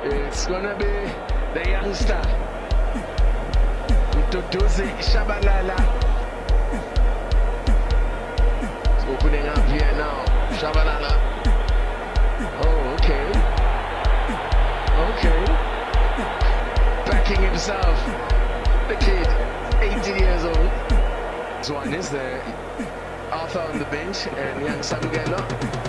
It's gonna be the youngster, Mduduzi Shabalala. It's opening up here now. Shabalala. Oh, okay. Okay. Backing himself. The kid, 18 years old. This one is the Arthur on the bench and young Samugelo.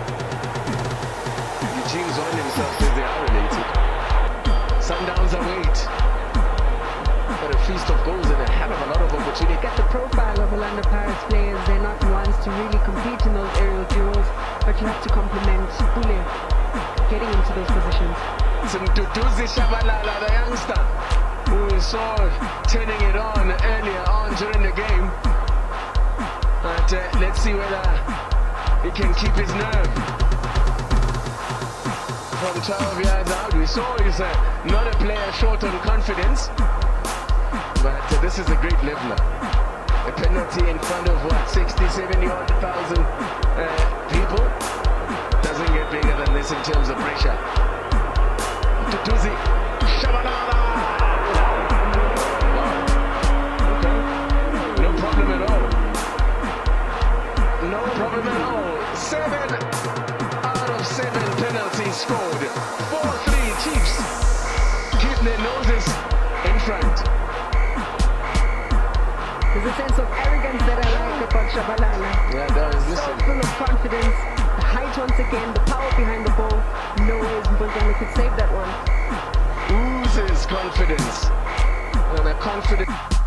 Eugene's on himself says they are related. Sundowns await. But a feast of goals and a hell of a lot of opportunity. Get the profile of Orlando Pirates players. They're not ones to really compete in those aerial duels, but you have to complement Bule getting into those positions. It's Mduduzi Shabalala, the youngster, who we saw turning it on earlier on during the game. But let's see whether he can keep his nerve. From 12 yards out, we saw he's not a player short on confidence, but this is a great leveler. A penalty in front of what, 60, 70,000 people? Doesn't get bigger than this in terms of pressure. Mduduzi Shabalala. Okay. No problem at all. No problem at all. 7 out of 7 penalties scored. 4-3 Chiefs keep their noses in front. There's a sense of arrogance that I like about Shabalala. Yeah, there is. Listen. So full of confidence. The height once again, the power behind the ball. No ways Mbuduzi could save that one. Oozes confidence. And a confident.